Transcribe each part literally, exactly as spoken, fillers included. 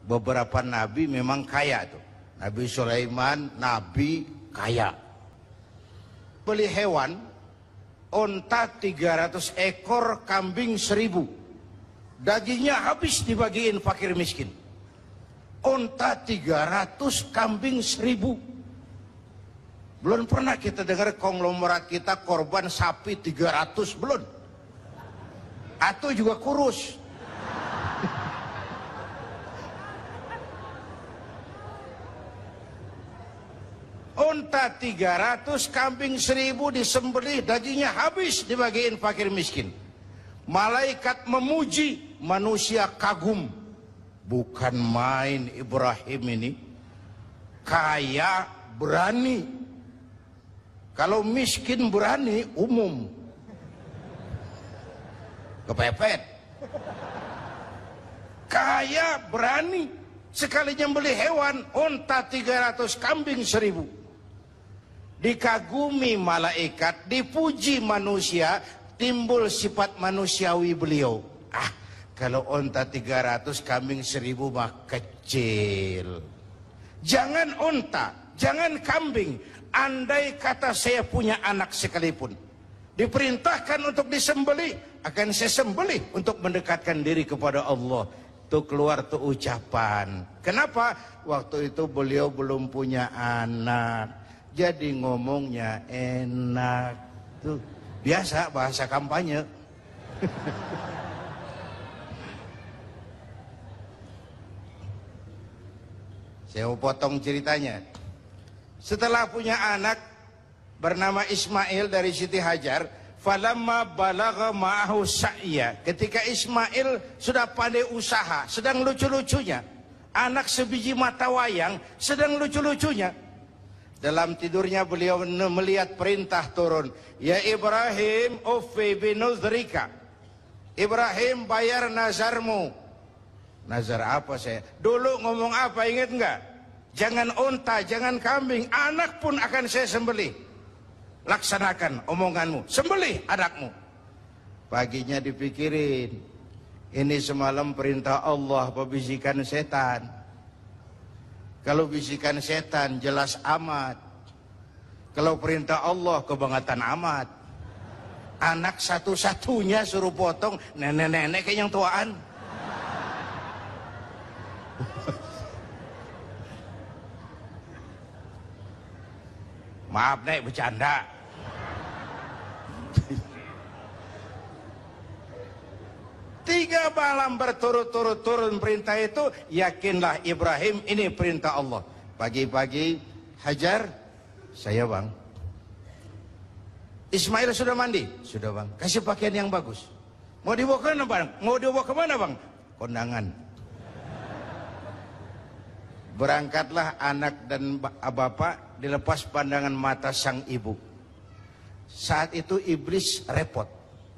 beberapa nabi memang kaya tuh. Nabi Sulaiman, nabi kaya. Beli hewan, onta tiga ratus ekor, kambing seribu. Dagingnya habis dibagiin fakir miskin. Onta tiga ratus, kambing seribu. Belum pernah kita dengar konglomerat kita korban sapi tiga ratus, belum. Atau juga kurus. Onta tiga ratus, kambing seribu disembelih, dagingnya habis dibagiin fakir miskin. Malaikat memuji, manusia kagum. Bukan main Ibrahim ini. Kaya, berani. Kalau miskin berani, umum. Kepepet. Kaya, berani. Sekalinya beli hewan, onta tiga ratus, kambing seribu. Dikagumi malaikat, dipuji manusia, timbul sifat manusiawi beliau. Ah, kalau onta tiga ratus, kambing seribu mah kecil. Jangan onta, jangan kambing. Andai kata saya punya anak sekalipun, diperintahkan untuk disembelih, akan saya sembelih untuk mendekatkan diri kepada Allah. Tuh keluar tuh ucapan. Kenapa? Waktu itu beliau belum punya anak. Jadi ngomongnya enak. Tuh biasa bahasa kampanye. Saya mau potong ceritanya. Setelah punya anak bernama Ismail dari Siti Hajar, falamma balagha ma'ahu sa'ya, ketika Ismail sudah pandai usaha, sedang lucu-lucunya, anak sebiji mata wayang sedang lucu-lucunya, dalam tidurnya beliau melihat perintah turun, ya Ibrahim uffi binuzrika, Ibrahim bayar nazarmu. Nazar apa saya? Dulu ngomong apa, ingat enggak? Jangan onta, jangan kambing, anak pun akan saya sembelih. Laksanakan omonganmu, sembelih anakmu. Paginya dipikirin, ini semalam perintah Allah apa bisikan setan? Kalau bisikan setan jelas amat. Kalau perintah Allah kebangetan amat. Anak satu-satunya suruh potong, nenek-nenek kayak yang tuaan. Maaf nek, bercanda. Tiga malam berturut-turut turun perintah itu, yakinlah Ibrahim ini perintah Allah. Pagi-pagi, Hajar, saya bang. Ismail sudah mandi? Sudah bang. Kasih pakaian yang bagus. Mau dibawa ke mana bang? Mau dibawa ke mana bang? Kondangan. Berangkatlah anak dan bapak, dilepas pandangan mata sang ibu. Saat itu iblis repot.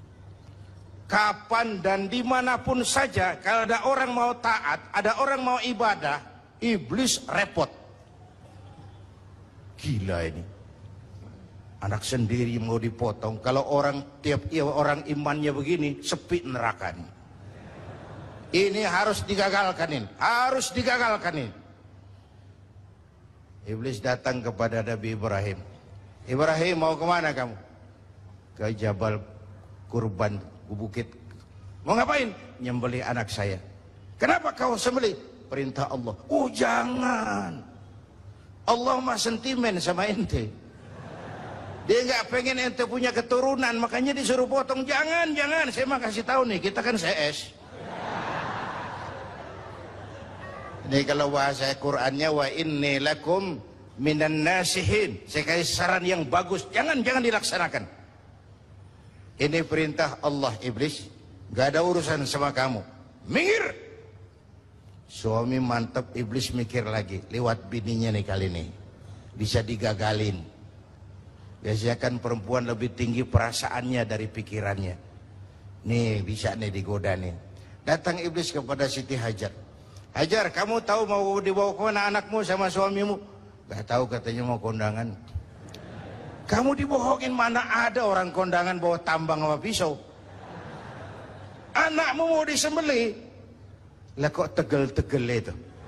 Kapan dan dimanapun saja, kalau ada orang mau taat, ada orang mau ibadah, iblis repot. Gila ini. Anak sendiri mau dipotong. Kalau orang tiap orang imannya begini, sepi neraka nih. Ini harus digagalkan ini. Harus digagalkan ini. Iblis datang kepada Nabi Ibrahim. Ibrahim, mau kemana kamu? Ke Jabal Kurban, ke bukit. Mau ngapain? Nyembelih anak saya. Kenapa kau sembelih? Perintah Allah. Oh jangan. Allah mah sentimen sama ente. Dia nggak pengen ente punya keturunan, makanya disuruh potong. Jangan, jangan. Saya mah kasih tahu nih, kita kan C S. Ini kalau bahasa Qur'annya, wa inni lakum minan nasihin. Saya kasih saran yang bagus, jangan jangan dilaksanakan. Ini perintah Allah, iblis. Gak ada urusan sama kamu. Minggir. Suami mantap, iblis mikir lagi. Lewat bininya nih kali ini. Bisa digagalin. Biasanya kan perempuan lebih tinggi perasaannya dari pikirannya. Nih bisa nih digoda nih. Datang iblis kepada Siti Hajar. Hajar, kamu tahu mau dibawa ke mana anakmu sama suamimu? Gak tahu, katanya mau kondangan. Kamu dibohongin, mana ada orang kondangan bawa tambang sama pisau. Anakmu mau disembelih. Lah kok tegel-tegel itu.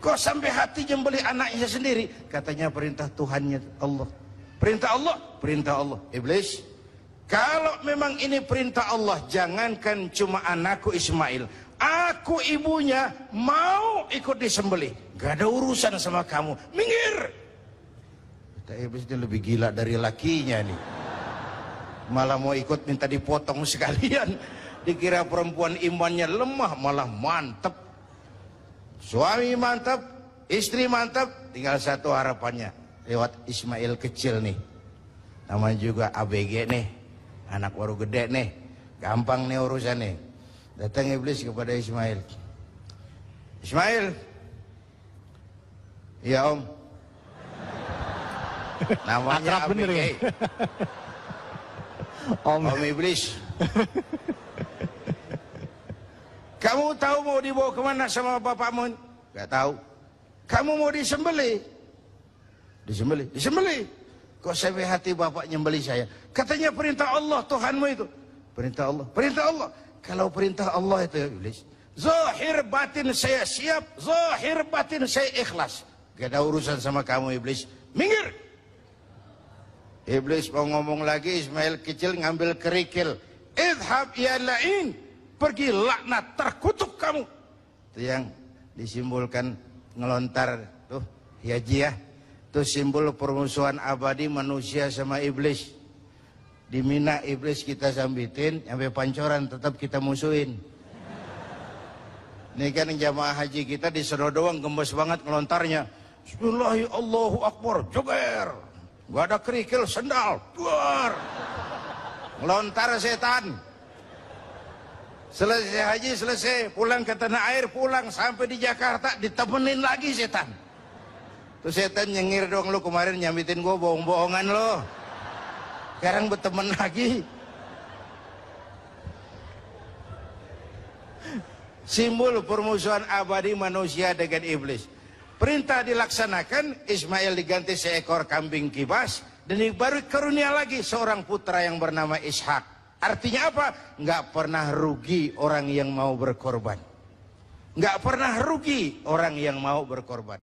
Kok sampai hati nyembelih anaknya sendiri? Katanya perintah Tuhannya Allah. Perintah Allah, perintah Allah. Iblis, kalau memang ini perintah Allah, jangankan cuma anakku Ismail, aku ibunya mau ikut disembelih. Gak ada urusan sama kamu. Minggir. Kata iblis, ini lebih gila dari lakinya nih. Malah mau ikut minta dipotong sekalian. Dikira perempuan imannya lemah, malah mantep. Suami mantap, istri mantap, tinggal satu harapannya lewat Ismail kecil nih. Namanya juga A B G nih, anak baru gede nih, gampang nih urusannya. Datang iblis kepada Ismail. Ismail, iya om. Namanya A B G. Ya? om. Om iblis. Kamu tahu mau dibawa kemana sama bapakmu? Gak tahu. Kamu mau disembelih? Disembelih, disembelih. Kok sampai hati bapak nyembelih saya? Katanya perintah Allah Tuhanmu itu. Perintah Allah, perintah Allah. Kalau perintah Allah itu ya iblis, zahir batin saya siap, zahir batin saya ikhlas. Gak ada urusan sama kamu iblis. Minggir. Iblis mau ngomong lagi, Ismail kecil ngambil kerikil. Idhab ya la'in. Pergi laknat, terkutuk kamu. Itu yang disimbolkan ngelontar tuh, ya Ji ya. Itu simbol permusuhan abadi manusia sama iblis. Di Mina iblis kita sambitin, sampai pancoran tetap kita musuhin. Ini kan jamaah haji kita di Sero doang gembos banget ngelontarnya. Bismillahirrahmanirrahim, Allahu Akbar, joger. Gak ada kerikil, sendal, duar. Ngelontar setan. Selesai haji, selesai, pulang ke tanah air, pulang sampai di Jakarta, ditemenin lagi setan. Tuh setan nyengir dong, lu kemarin nyambitin gua bohong-bohongan lo. Sekarang berteman lagi. Simbol permusuhan abadi manusia dengan iblis. Perintah dilaksanakan, Ismail diganti seekor kambing kibas, dan baru karunia lagi seorang putra yang bernama Ishak. Artinya apa? Nggak pernah rugi orang yang mau berkorban. Nggak pernah rugi orang yang mau berkorban.